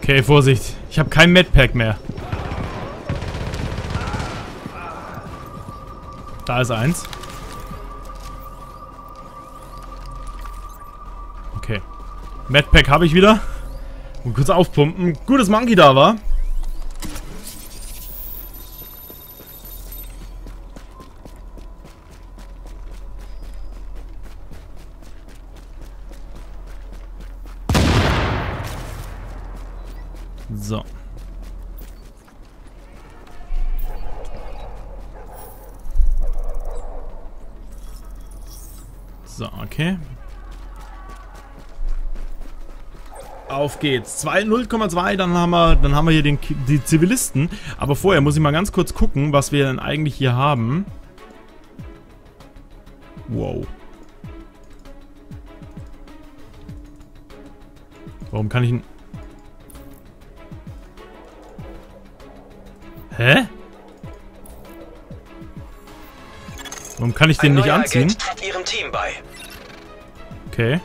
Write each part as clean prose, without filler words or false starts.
Okay, Vorsicht. Ich habe kein Medpack mehr. Da ist eins. Okay. Medpack habe ich wieder. Und kurz aufpumpen. Gut, dass Monkey da war. So. So, okay. Auf geht's. 0,2, dann haben wir hier die Zivilisten. Aber vorher muss ich mal ganz kurz gucken, was wir denn eigentlich hier haben. Wow. Warum kann ich ihn... Hä? Warum kann ich den nicht anziehen? Ihrem Team bei. Okay.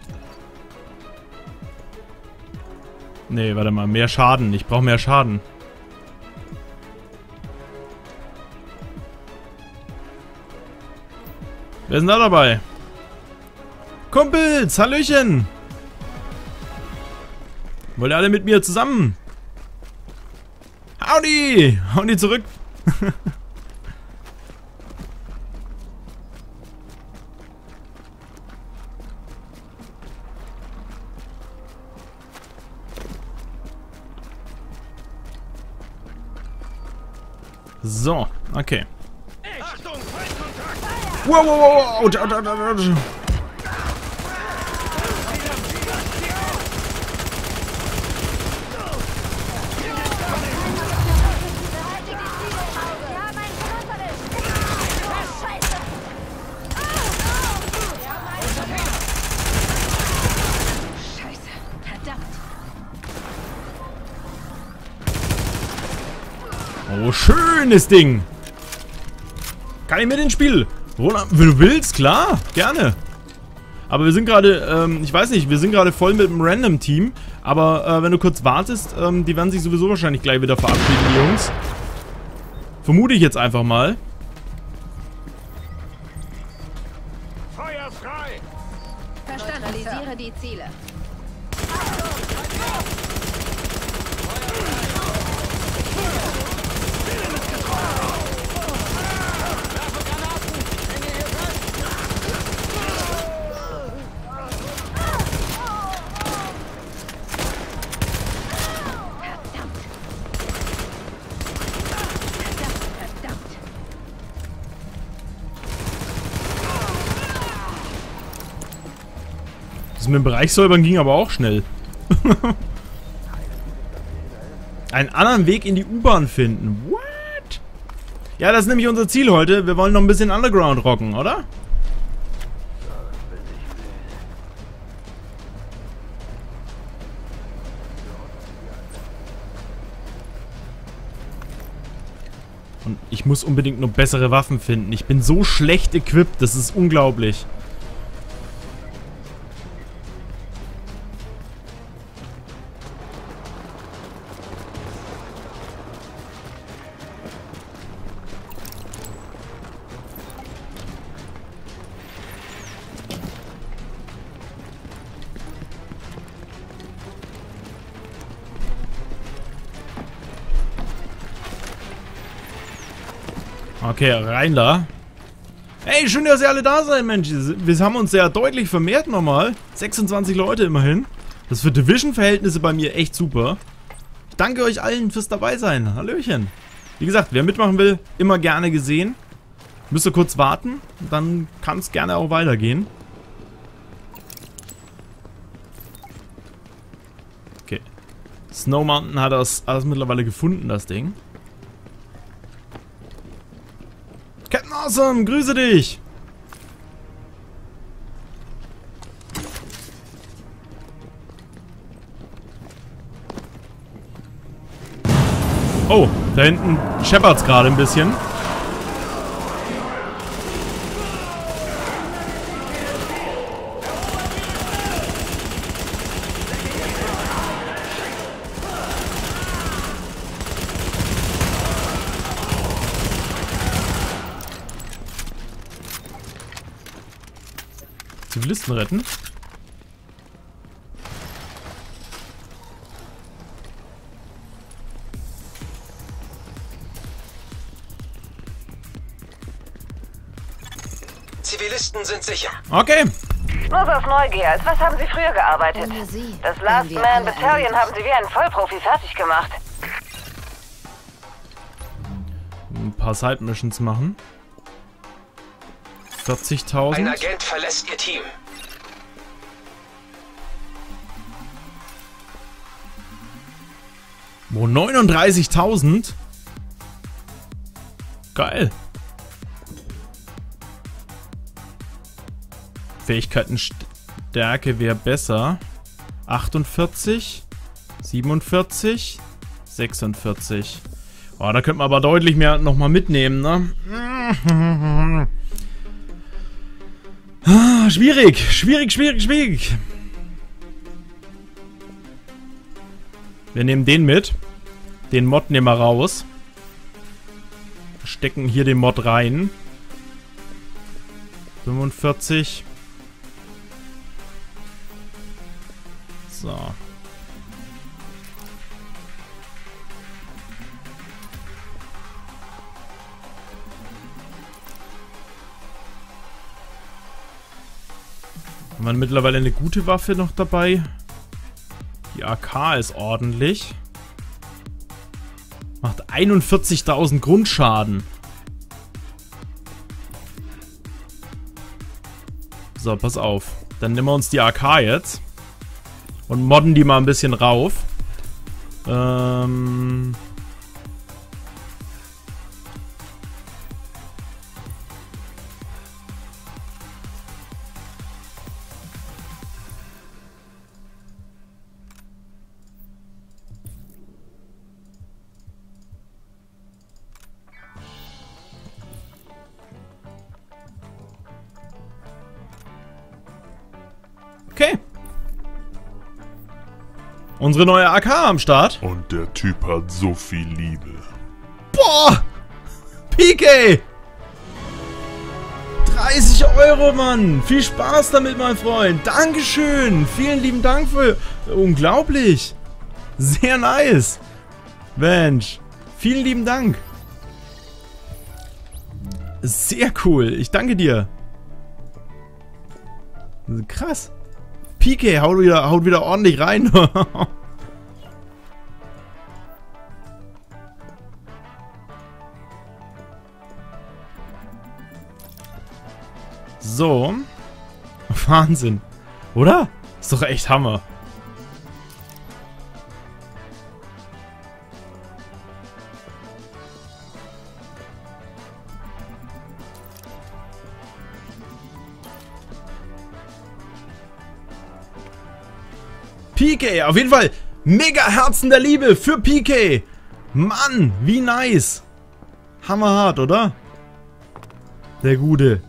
Nee, warte mal. Mehr Schaden. Ich brauche mehr Schaden. Wer ist denn da dabei? Kumpels, Hallöchen! Wollt ihr alle mit mir zusammen? Howdy! Howdy zurück! So, okay. Wow, wow, wow, ouch, ouch, ouch, ouch. Oh, schönes Ding. Kann ich mit ins Spiel? Roland, wenn du willst, klar, gerne. Aber wir sind gerade, ich weiß nicht, wir sind gerade voll mit dem Random-Team. Aber wenn du kurz wartest, die werden sich sowieso wahrscheinlich gleich wieder verabschieden, die Jungs. Vermute ich jetzt einfach mal. Feuer frei! Verstanden, neutralisiere die Ziele. Das mit dem Bereichssäubern ging aber auch schnell. Einen anderen Weg in die U-Bahn finden. What? Ja, das ist nämlich unser Ziel heute. Wir wollen noch ein bisschen Underground rocken, oder? Und ich muss unbedingt noch bessere Waffen finden. Ich bin so schlecht equipped, das ist unglaublich. Okay, rein da. Hey, schön, dass ihr alle da seid, Mensch. Wir haben uns sehr deutlich vermehrt nochmal. 26 Leute immerhin. Das ist für Division-Verhältnisse bei mir echt super. Ich danke euch allen fürs Dabeisein. Hallöchen. Wie gesagt, wer mitmachen will, immer gerne gesehen. Müsst ihr kurz warten, dann kann es gerne auch weitergehen. Okay. Snow Mountain hat das alles mittlerweile gefunden, das Ding. Captain Awesome, grüße dich! Oh, da hinten scheppert's gerade ein bisschen. Zivilisten retten. Zivilisten sind sicher. Okay. Nur so aus Neugier. Als was haben Sie früher gearbeitet? Ohne Sie Das wären Last wir Man alle Battalion erledigt. haben Sie wie ein Vollprofi fertig gemacht. Ein paar Side-Missions machen. Ein 40.000. Agent verlässt Ihr Team. Wo 39.000? Geil. Fähigkeitenstärke wäre besser. 48, 47, 46. Oh, da könnte man aber deutlich mehr nochmal mitnehmen, ne? Schwierig, schwierig, schwierig, schwierig. Wir nehmen den mit. Den Mod nehmen wir raus. Stecken hier den Mod rein. 45. So. Haben wir mittlerweile eine gute Waffe noch dabei? Die AK ist ordentlich. Macht 41.000 Grundschaden. So, pass auf. Dann nehmen wir uns die AK jetzt. Und modden die mal ein bisschen rauf. Okay. Unsere neue AK am Start. Und der Typ hat so viel Liebe. Boah! PK! 30 Euro, Mann! Viel Spaß damit, mein Freund! Dankeschön! Vielen lieben Dank für... Unglaublich! Sehr nice! Mensch! Vielen lieben Dank! Sehr cool! Ich danke dir! Krass! PK haut wieder ordentlich rein! So. Wahnsinn. Oder? Ist doch echt Hammer. PK, auf jeden Fall mega Herzen der Liebe für PK. Mann, wie nice. Hammerhart, oder? Der Gute.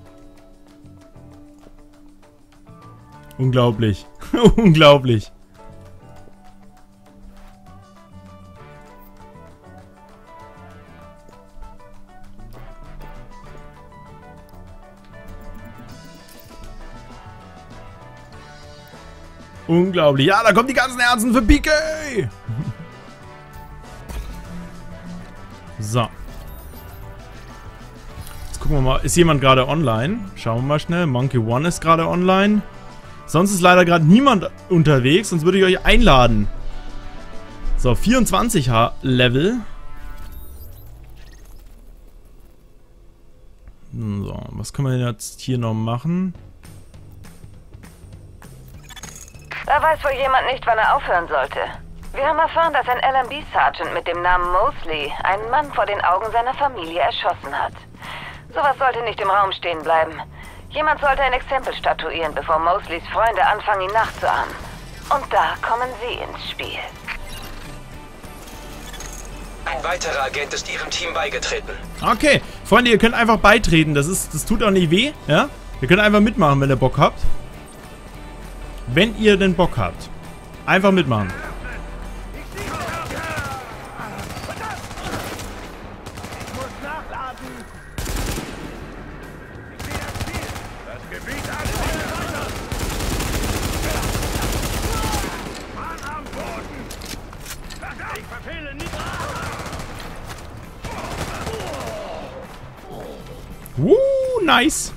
Unglaublich. Unglaublich. Unglaublich. Ja, da kommen die ganzen Herzen für PK. So. Jetzt gucken wir mal. Ist jemand gerade online? Schauen wir mal schnell. Monkey One ist gerade online. Sonst ist leider gerade niemand unterwegs. Sonst würde ich euch einladen. So, 24 Level. So, was können wir denn jetzt hier noch machen? Da weiß wohl jemand nicht, wann er aufhören sollte. Wir haben erfahren, dass ein LMB-Sergeant mit dem Namen Mosley einen Mann vor den Augen seiner Familie erschossen hat. Sowas sollte nicht im Raum stehen bleiben. Jemand sollte ein Exempel statuieren, bevor Mosleys Freunde anfangen, ihn nachzuahmen. Und da kommen Sie ins Spiel. Ein weiterer Agent ist Ihrem Team beigetreten. Okay, Freunde, ihr könnt einfach beitreten. Das tut auch nicht weh, ja? Ihr könnt einfach mitmachen, wenn ihr Bock habt. Wenn ihr denn Bock habt. Einfach mitmachen. Ich muss nachladen. Ich sehe das Ziel. Das Gebiet ansichern. nice.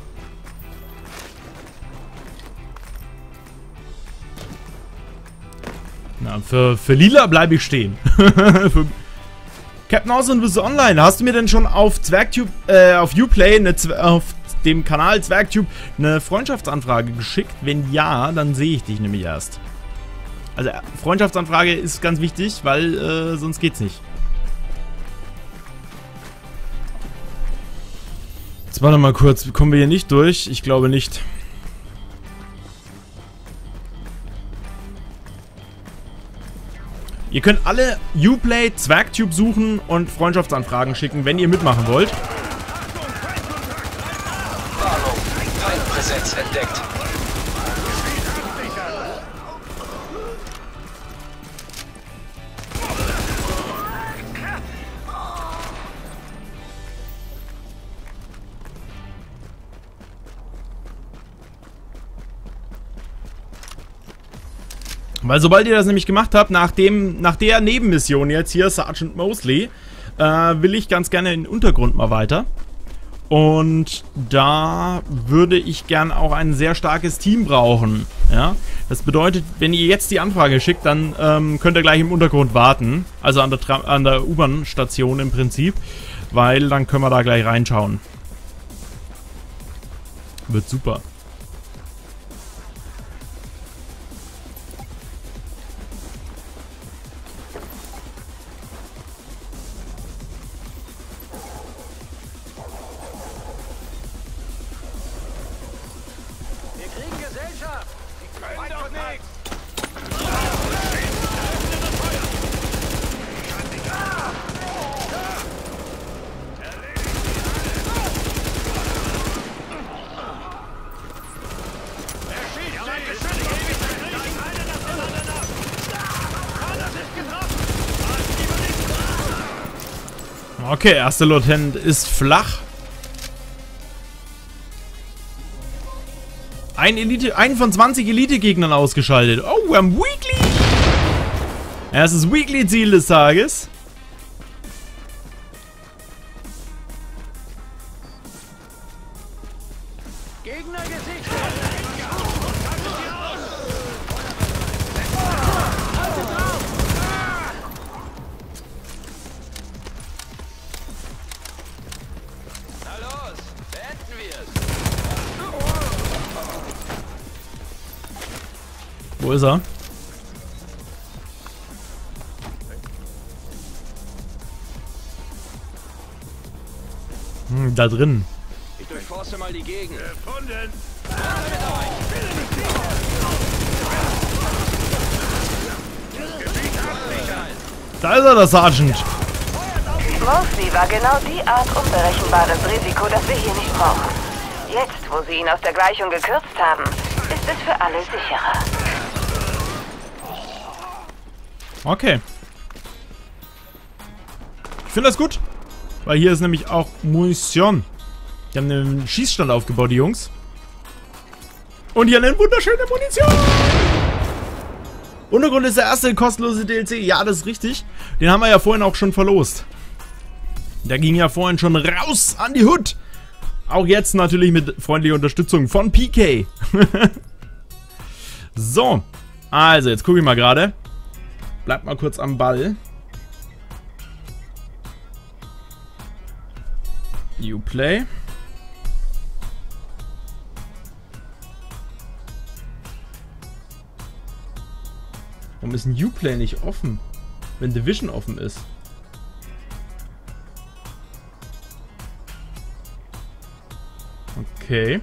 Na, für Lila bleibe ich stehen. Captain Awesome, bist du online? Hast du mir denn schon auf Zwergtube, auf Uplay, auf dem Kanal Zwergtube, eine Freundschaftsanfrage geschickt? Wenn ja, dann sehe ich dich nämlich erst. Also, Freundschaftsanfrage ist ganz wichtig, weil sonst geht's nicht. Jetzt warte mal kurz, kommen wir hier nicht durch? Ich glaube nicht. Ihr könnt alle Uplay Zwergtube suchen und Freundschaftsanfragen schicken, wenn ihr mitmachen wollt. Warnung, Feindpräsenz entdeckt. Weil sobald ihr das nämlich gemacht habt, nach der Nebenmission jetzt hier, Sergeant Mosley, will ich ganz gerne in den Untergrund mal weiter. Und da würde ich gern auch ein sehr starkes Team brauchen. Ja? Das bedeutet, wenn ihr jetzt die Anfrage schickt, dann könnt ihr gleich im Untergrund warten. Also an der U-Bahn-Station im Prinzip. Weil dann können wir da gleich reinschauen. Wird super. Okay, erster Lieutenant ist flach. Einen von 20 Elite-Gegnern ausgeschaltet. Oh, wir haben Weekly. Erstes Weekly-Ziel des Tages. Gegner gesichtet! Na los, beenden wir's! Wo ist er? Da drin. Ich durchforste mal die Gegend. Gefunden! Da ist er, der Sergeant. Mosley war genau die Art unberechenbares Risiko, das wir hier nicht brauchen. Jetzt, wo sie ihn aus der Gleichung gekürzt haben, ist es für alle sicherer. Okay. Ich finde das gut. Weil hier ist nämlich auch Munition. Die haben einen Schießstand aufgebaut, die Jungs. Und hier eine wunderschöne Munition. Untergrund ist der erste kostenlose DLC. Ja, das ist richtig. Den haben wir ja vorhin auch schon verlost. Der ging ja vorhin schon raus an die Hood. Auch jetzt natürlich mit freundlicher Unterstützung von PK. So. Also, jetzt gucke ich mal gerade. Bleibt mal kurz am Ball. Uplay. Warum ist ein Uplay nicht offen, wenn Division offen ist? Okay.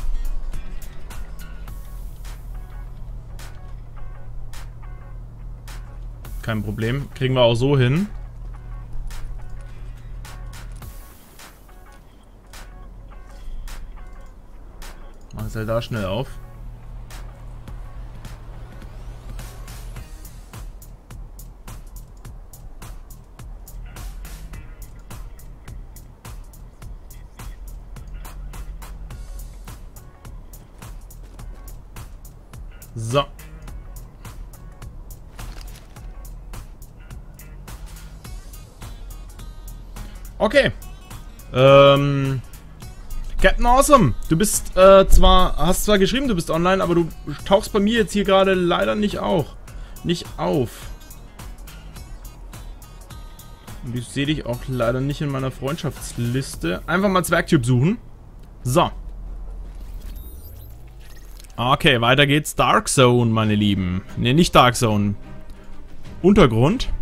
Kein Problem. Kriegen wir auch so hin. Mach es halt da schnell auf. So. Okay. Captain Awesome, du bist hast zwar geschrieben, du bist online, aber du tauchst bei mir jetzt hier gerade leider nicht auf. Und ich sehe dich auch leider nicht in meiner Freundschaftsliste. Einfach mal Zwergtyp suchen. So. Okay, weiter geht's. Dark Zone, meine Lieben. Ne, nicht Dark Zone. Untergrund.